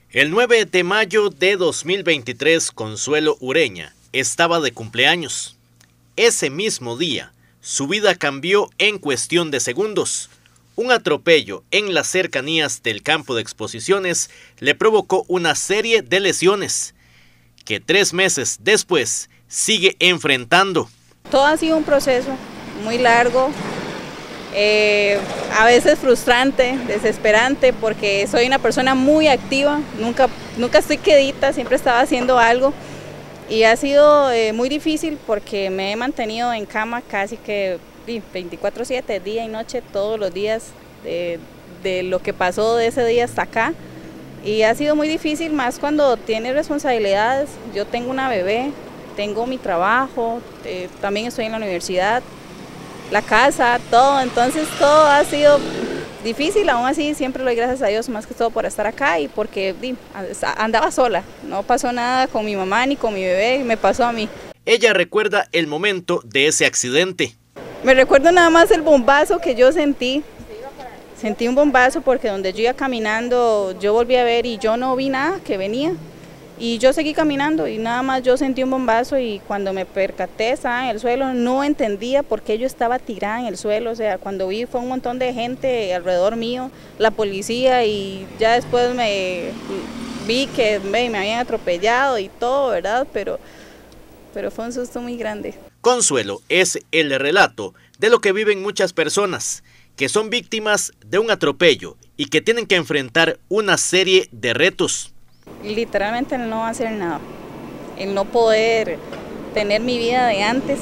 El 9 de mayo de 2023, Consuelo Ureña estaba de cumpleaños. Ese mismo día, su vida cambió en cuestión de segundos. Un atropello en las cercanías del campo de exposiciones le provocó una serie de lesiones que 3 meses después sigue enfrentando. Todo ha sido un proceso muy largo, a veces frustrante, desesperante, porque soy una persona muy activa, nunca estoy quedita, siempre estaba haciendo algo, y ha sido muy difícil porque me he mantenido en cama casi que 24/7, día y noche, todos los días, de lo que pasó de ese día hasta acá, y ha sido muy difícil más cuando tienes responsabilidades. Yo tengo una bebé, tengo mi trabajo, también estoy en la universidad, la casa, todo, entonces todo ha sido difícil. Aún así siempre le doy gracias a Dios más que todo por estar acá y porque andaba sola, no pasó nada con mi mamá ni con mi bebé, me pasó a mí. Ella recuerda el momento de ese accidente. Me recuerdo nada más el bombazo que yo sentí un bombazo porque donde yo iba caminando yo volví a ver y yo no vi nada que venía. Y yo seguí caminando y nada más yo sentí un bombazo y cuando me percaté estaba en el suelo, no entendía por qué yo estaba tirada en el suelo, o sea, cuando vi fue un montón de gente alrededor mío, la policía, y ya después me vi que me habían atropellado y todo, ¿verdad? Pero fue un susto muy grande. Consuelo es el relato de lo que viven muchas personas que son víctimas de un atropello y que tienen que enfrentar una serie de retos. Literalmente el no hacer nada, el no poder tener mi vida de antes,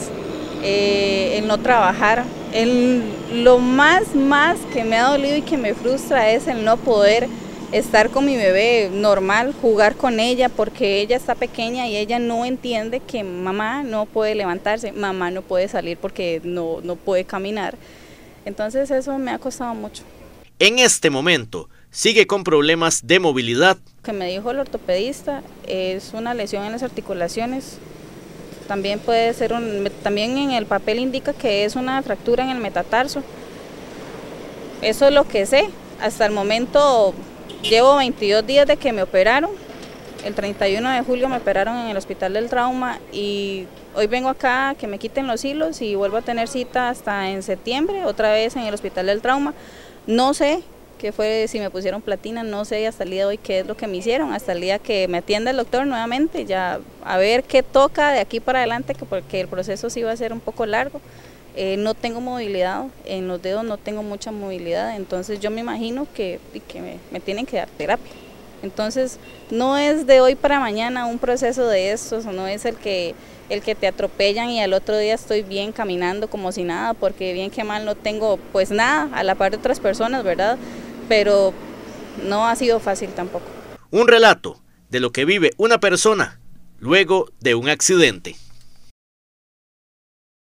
el no trabajar, lo más que me ha dolido y que me frustra es el no poder estar con mi bebé normal, jugar con ella porque ella está pequeña y ella no entiende que mamá no puede levantarse, mamá no puede salir porque no puede caminar, entonces eso me ha costado mucho. En este momento sigue con problemas de movilidad. Lo que me dijo el ortopedista es una lesión en las articulaciones, también puede ser también en el papel indica que es una fractura en el metatarso. Eso es lo que sé. Hasta el momento llevo 22 días de que me operaron. El 31 de julio me operaron en el Hospital del Trauma y hoy vengo acá a que me quiten los hilos y vuelvo a tener cita hasta en septiembre, otra vez en el Hospital del Trauma. No sé qué fue, si me pusieron platina, no sé hasta el día de hoy qué es lo que me hicieron, hasta el día que me atienda el doctor nuevamente, ya a ver qué toca de aquí para adelante, porque el proceso sí va a ser un poco largo. No tengo movilidad, en los dedos no tengo mucha movilidad, entonces yo me imagino que me tienen que dar terapia. Entonces no es de hoy para mañana un proceso de estos, no es el que te atropellan y al otro día estoy bien caminando como si nada, porque bien que mal no tengo pues nada a la par de otras personas, ¿verdad? Pero no ha sido fácil tampoco. Un relato de lo que vive una persona luego de un accidente.